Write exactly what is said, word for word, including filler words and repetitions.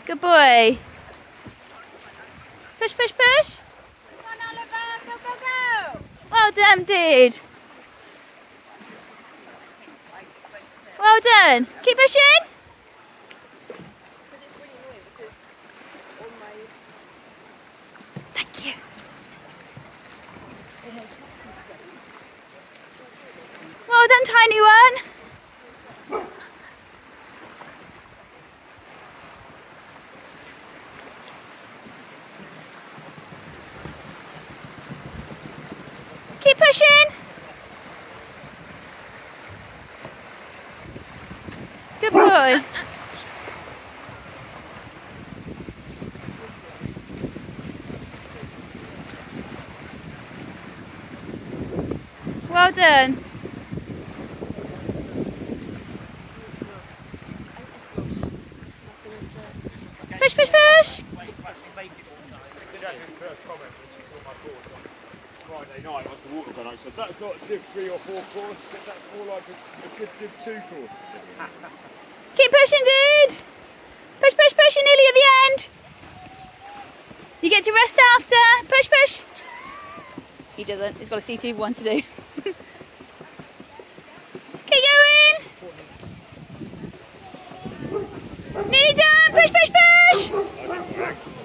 Good boy. Push, push, push. Come on, Oliver. Go, go, go. Well done, dude. Well done. Keep pushing. Thank you. Well done, tiny one. Keep pushing. Good boy. Well done. Push, push, push. Friday night once the water got out, so that's not a div three or four course, that's more like a, a good div two course. Keep pushing, dude. Push, push, push. You're nearly at the end. You get to rest after. Push, push. He doesn't. He's got a C two one to do. Keep going. Nearly done. Push, push, push.